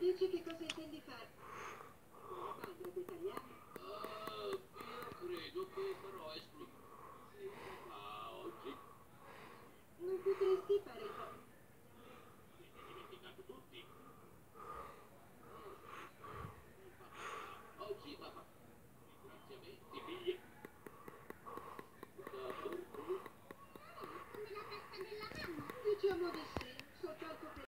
invece che cosa intendi fare? Padre italiano? Io credo che farò esplodere oggi. Non potresti fare